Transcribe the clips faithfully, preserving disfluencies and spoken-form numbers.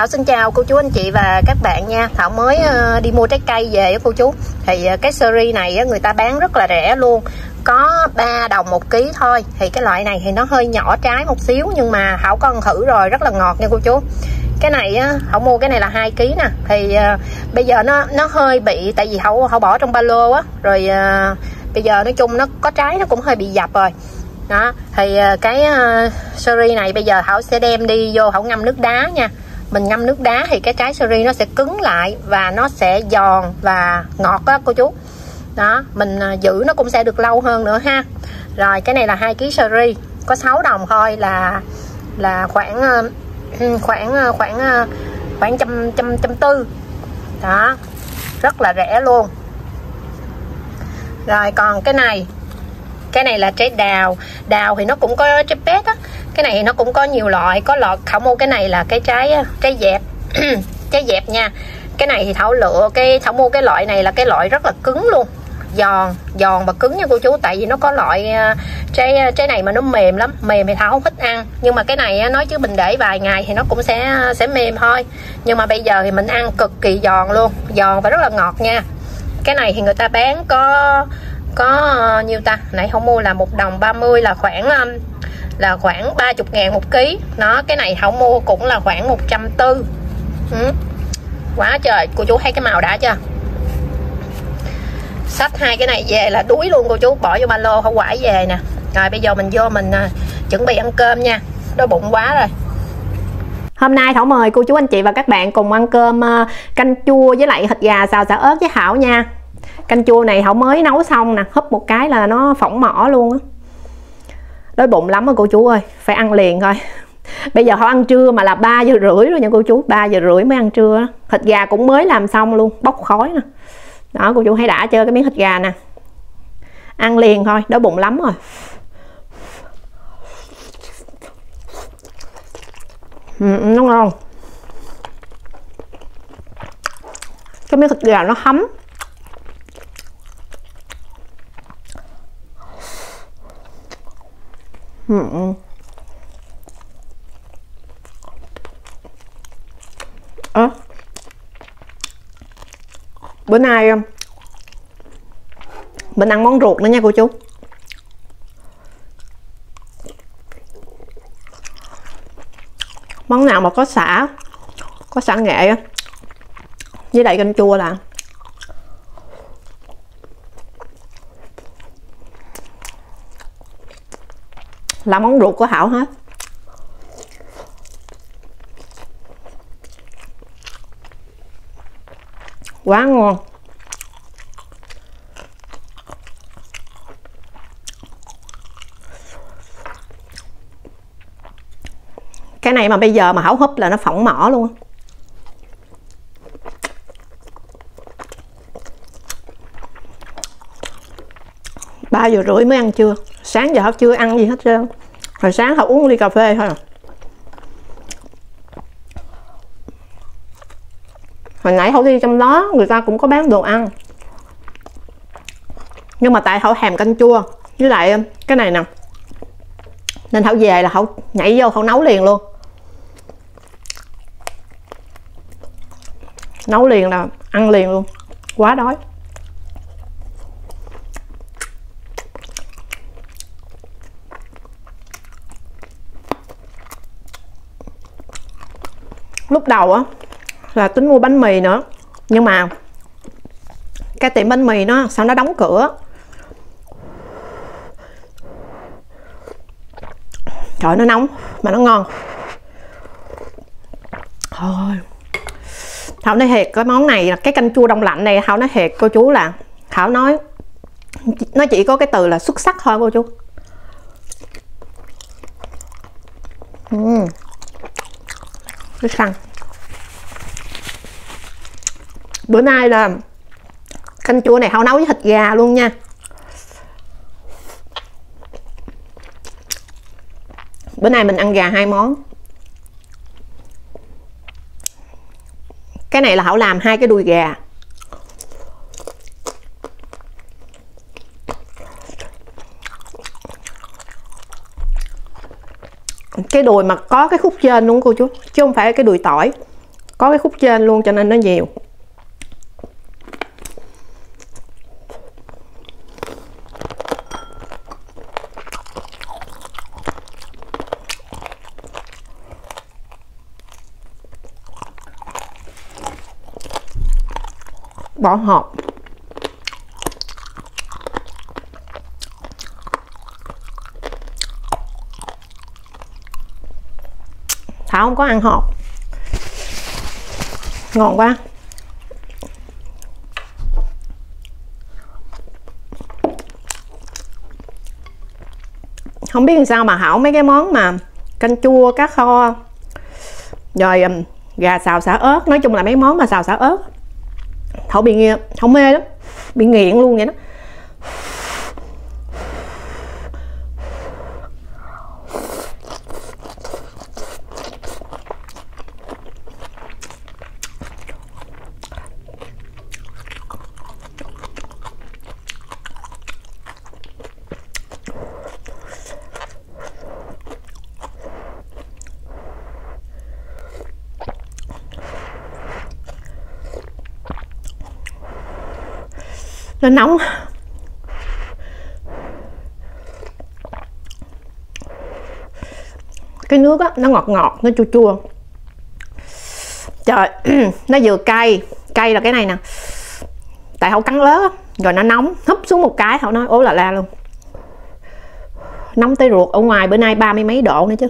Thảo xin chào cô chú anh chị và các bạn nha. Thảo mới uh, đi mua trái cây về cô chú. Thì uh, cái series này uh, người ta bán rất là rẻ luôn, có ba đồng một ký thôi. Thì cái loại này thì nó hơi nhỏ trái một xíu, nhưng mà Thảo có ăn thử rồi, rất là ngọt nha cô chú. Cái này á, Thảo mua cái này là hai ký nè. Thì uh, bây giờ nó nó hơi bị, tại vì Thảo Thảo bỏ trong ba lô á, rồi uh, bây giờ nói chung nó có trái nó cũng hơi bị dập rồi. Đó, thì cái uh, series này bây giờ Thảo sẽ đem đi vô Thảo ngâm nước đá nha. Mình ngâm nước đá thì cái trái series nó sẽ cứng lại và nó sẽ giòn và ngọt á cô chú. Đó, mình uh, giữ nó cũng sẽ được lâu hơn nữa ha. Rồi cái này là hai ký series, có sáu đồng thôi, là là khoảng uh, khoảng uh, khoảng uh, khoảng trăm trăm trăm tư. Đó, rất là rẻ luôn. Rồi còn cái này, cái này là trái đào. Đào thì nó cũng có trái pét á. Cái này thì nó cũng có nhiều loại. Có loại Thảo mua cái này là cái trái trái dẹp trái dẹp nha. Cái này thì Thảo lựa cái Thảo mua cái loại này là cái loại rất là cứng luôn, giòn giòn và cứng nha cô chú. Tại vì nó có loại trái trái này mà nó mềm lắm, mềm thì Thảo không thích ăn. Nhưng mà cái này nói chứ mình để vài ngày thì nó cũng sẽ sẽ mềm thôi. Nhưng mà bây giờ thì mình ăn cực kỳ giòn luôn, giòn và rất là ngọt nha. Cái này thì người ta bán có có uh, nhiêu ta, nãy không mua là một đồng ba mươi, là khoảng um, là khoảng ba mươi ngàn một ký. Nó cái này không mua cũng là khoảng một trăm tư. Ừ. Quá trời, cô chú thấy cái màu đã chưa? Xách hai cái này về là đuối luôn cô chú, bỏ vô ba lô không quải về nè. Rồi bây giờ mình vô mình uh, chuẩn bị ăn cơm nha, đói bụng quá rồi. Hôm nay Thảo mời cô chú anh chị và các bạn cùng ăn cơm uh, canh chua với lại thịt gà xào xả ớt với Thảo nha. Canh chua này Thảo mới nấu xong nè, húp một cái là nó phỏng mỏ luôn á. Đói bụng lắm rồi cô chú ơi, phải ăn liền thôi. Bây giờ Thảo ăn trưa mà là ba giờ rưỡi rồi nha cô chú, ba giờ rưỡi mới ăn trưa đó. Thịt gà cũng mới làm xong luôn, bốc khói nè. Đó cô chú thấy đã chưa, cái miếng thịt gà nè. Ăn liền thôi, đói bụng lắm rồi. Ừ, nó ngon. Cái miếng thịt gà nó thấm. Ừ. À, bữa nay mình ăn món ruột nữa nha cô chú. Món nào mà có sả, có sả nghệ á, với lại canh chua là là món ruột của Thảo hết. Quá ngon. Cái này mà bây giờ mà Thảo húp là nó phỏng mỏ luôn. Ba giờ rưỡi mới ăn trưa. Sáng giờ Thảo chưa ăn gì hết trơn. Hồi sáng Thảo uống ly cà phê thôi à. Hồi nãy Thảo đi trong đó người ta cũng có bán đồ ăn, nhưng mà tại Thảo thèm canh chua với lại cái này nè, nên Thảo về là Thảo nhảy vô Thảo nấu liền luôn. Nấu liền là ăn liền luôn. Quá đói. Lúc đầu á là tính mua bánh mì nữa, nhưng mà cái tiệm bánh mì nó sao nó đóng cửa. Trời, nó nóng mà nó ngon. Thôi Thảo nói thiệt, cái món này, cái canh chua đông lạnh này, Thảo nói thiệt cô chú là Thảo nói nó chỉ có cái từ là xuất sắc thôi cô chú. uhm. Cái xăng. Bữa nay là canh chua này Thảo nấu với thịt gà luôn nha. Bữa nay mình ăn gà hai món. Cái này là Thảo làm hai cái đùi gà. Cái đùi mà có cái khúc trên luôn cô chú, chứ không phải cái đùi tỏi. có cái khúc trên luôn cho nên nó nhiều. Bỏ hộp. Thảo không có ăn hộp. Ngon quá. Không biết làm sao mà Hảo mấy cái món mà canh chua, cá kho, rồi um, gà xào xả ớt, nói chung là mấy món mà xào xả ớt Thảo bị nghiện, Thảo mê lắm, bị nghiện luôn vậy đó. Nó nóng. Cái nước á, nó ngọt ngọt, nó chua chua. Trời, nó vừa cay. Cay là cái này nè. Tại Hậu cắn ớt rồi nó nóng, húp xuống một cái Hậu nói ố là la luôn. Nóng tới ruột. Ở ngoài bữa nay ba mươi mấy độ nữa chứ.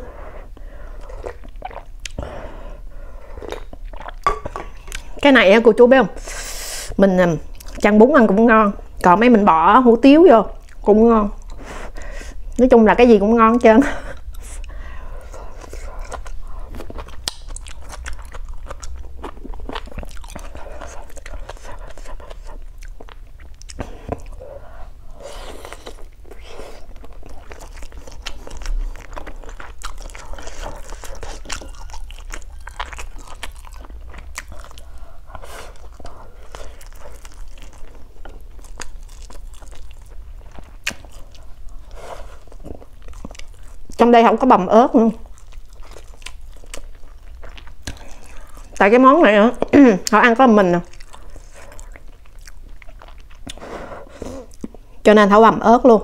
Cái này cô chú biết không, mình chan bún ăn cũng ngon, còn mấy mình bỏ hủ tiếu vô cũng ngon. Nói chung là cái gì cũng ngon hết trơn. Trong đây không có bằm ớt nữa. Tại cái món này á, họ ăn có mình nè, cho nên Thảo bằm ớt luôn.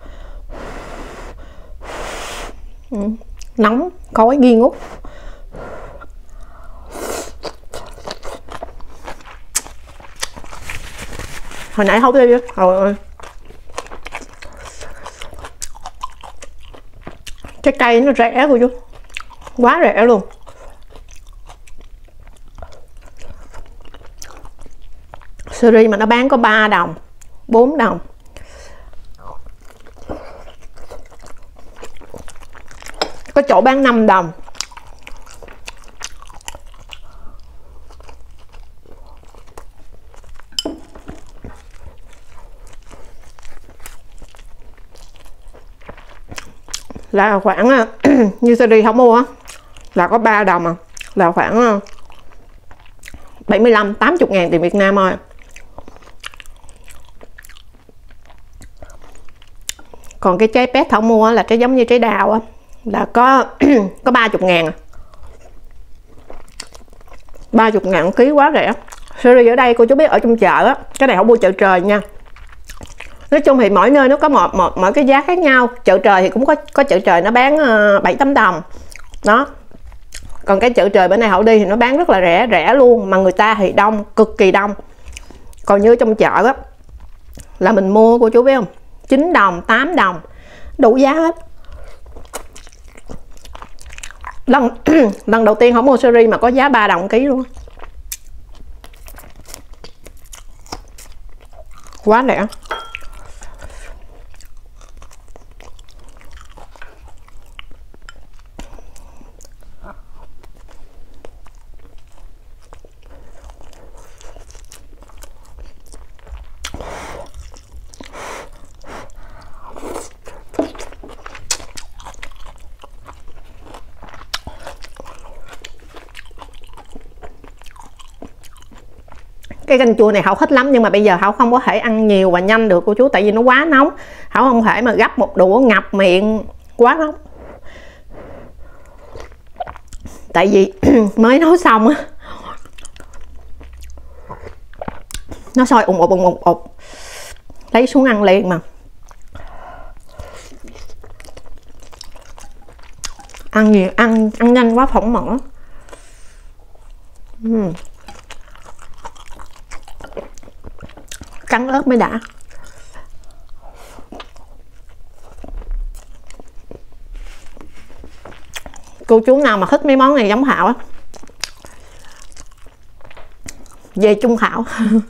Ừ, nóng, khói nghi ngút. Hồi nãy không đi, trời ơi. Trái cây nó rẻ cô chú, quá rẻ luôn. Siri mà nó bán có ba đồng, bốn đồng. Có chỗ bán năm đồng. Là khoảng như Siri không mua á là có ba đồng à, là khoảng bảy mươi lăm tám mươi ngàn tiền Việt Nam thôi. Còn cái trái pét Thảo mua là trái giống như trái đào á, là có có ba mươi ngàn à. ba mươi ngàn ký quá rẻ. Siri ở đây cô chú biết ở trong chợ á, cái này không mua chợ trời nha. Nói chung thì mỗi nơi nó có một, một mỗi cái giá khác nhau. Chợ trời thì cũng có có chợ trời nó bán bảy tám đồng đó. Còn cái chợ trời bữa nay Hậu đi thì nó bán rất là rẻ, rẻ luôn, mà người ta thì đông, cực kỳ đông. Còn như trong chợ á là mình mua cô chú biết không, chín đồng, tám đồng, đủ giá hết. Lần lần đầu tiên không mua Siri mà có giá ba đồng ký luôn, quá rẻ. Cái canh chua này Hảo thích lắm, nhưng mà bây giờ Hảo không có thể ăn nhiều và nhanh được cô chú, tại vì nó quá nóng. Hảo không thể mà gắp một đũa ngập miệng, quá nóng. Tại vì mới nấu xong á, Nó sôi ùng ục ùng ục ục, lấy xuống ăn liền mà. Ăn gì ăn ăn nhanh quá phỏng mỡ. uhm. Cắn ớt mới đã. Cô chú nào mà thích mấy món này giống Thảo á, về Trung Thảo.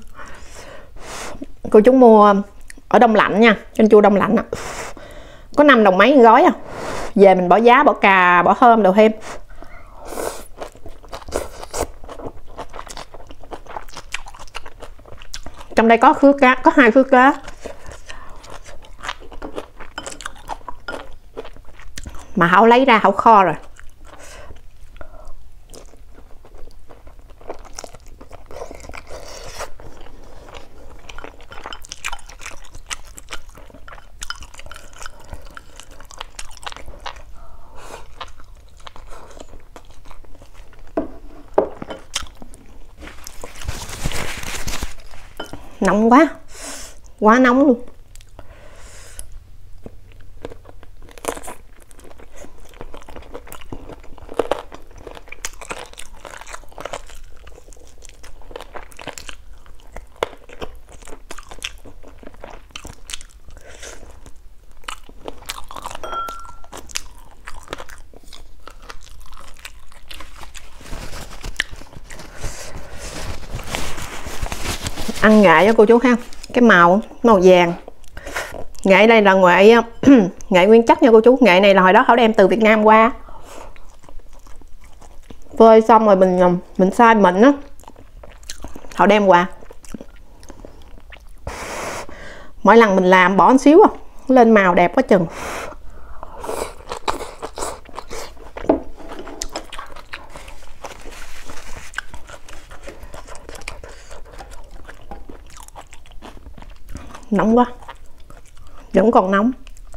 Cô chú mua ở Đông Lạnh nha, canh chua Đông Lạnh á, có năm đồng mấy gói à. Về mình bỏ giá, bỏ cà, bỏ thơm đồ thêm. Trong đây có khứa cá, có hai khứa cá. Mà Hảo lấy ra Hảo kho rồi. Nóng quá, quá nóng luôn. Ăn nghệ cho cô chú ha, cái màu màu vàng. Nghệ đây là nghệ nghệ nguyên chất nha cô chú. Nghệ này là hồi đó Thảo đem từ Việt Nam qua, phơi xong rồi mình mình xay mịn á, Thảo đem qua. Mỗi lần mình làm bỏ một xíu à, lên màu đẹp quá chừng. Nóng quá, vẫn còn nóng.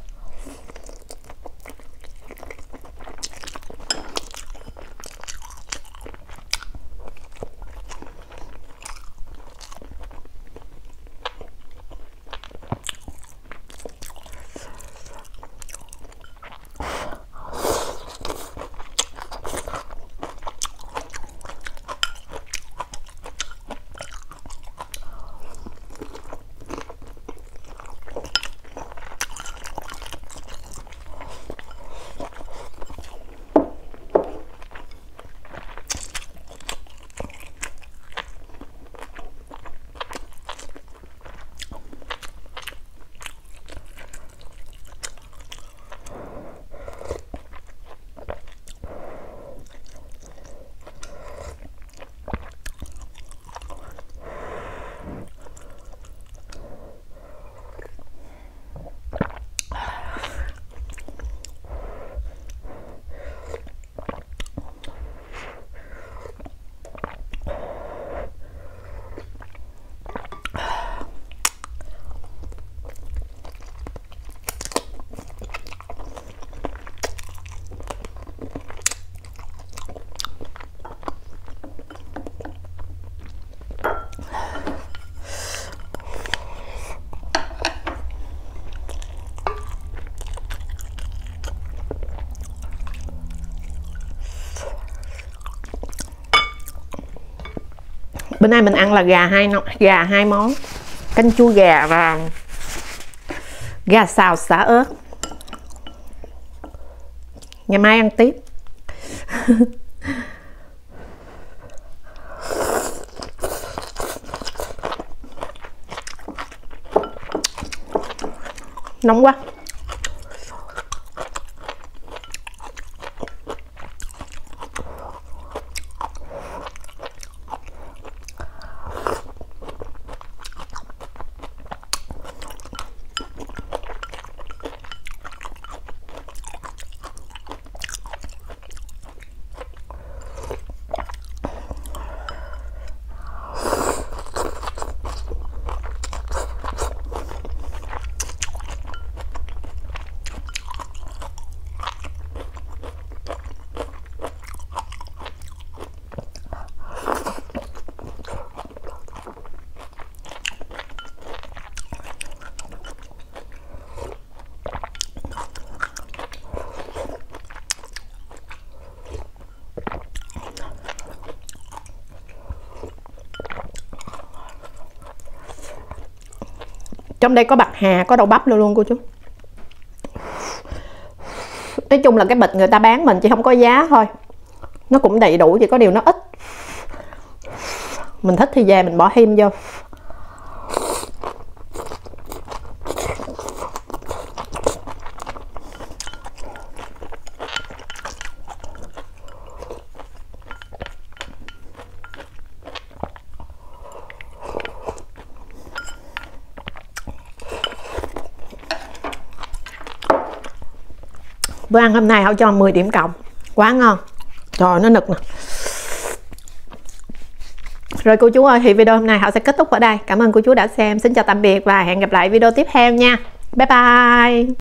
Bữa nay mình ăn là gà hai gà hai món, canh chua gà và gà xào xả ớt. Ngày mai ăn tiếp. Nóng quá. Trong đây có bạc hà, có đậu bắp luôn luôn cô chú. Nói chung là cái bịch người ta bán mình chỉ không có giá thôi, nó cũng đầy đủ, chỉ có điều nó ít. Mình thích thì về mình bỏ thêm vô. Bữa ăn hôm nay họ cho mười điểm cộng, quá ngon. Trời, nó nực nè. Rồi cô chú ơi, thì video hôm nay họ sẽ kết thúc ở đây. Cảm ơn cô chú đã xem. Xin chào tạm biệt và hẹn gặp lại video tiếp theo nha. Bye bye.